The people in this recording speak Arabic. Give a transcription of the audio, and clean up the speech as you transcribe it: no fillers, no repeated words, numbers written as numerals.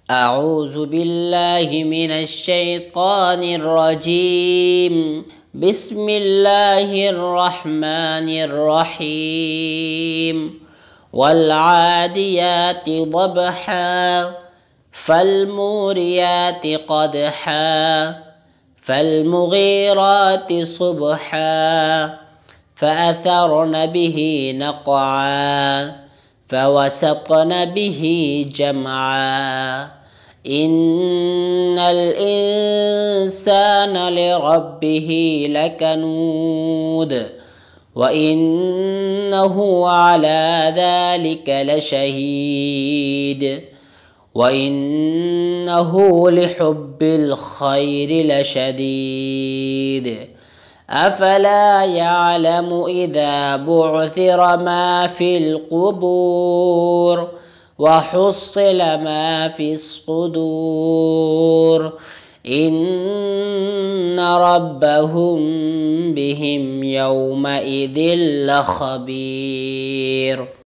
أعوذ بالله من الشيطان الرجيم. بسم الله الرحمن الرحيم. والعاديات ضبحا فالموريات قدحا فالمغيرات صبحا فأثرن به نقعا فوسطن به جمعا. إن الإنسان لربه لكنود وإنه على ذلك لشهيد وإنه لحب الخير لشديد. أفلا يعلم إذا بعثر ما في القبور وحصل ما في الصدور إن ربهم بهم يومئذ لخبير.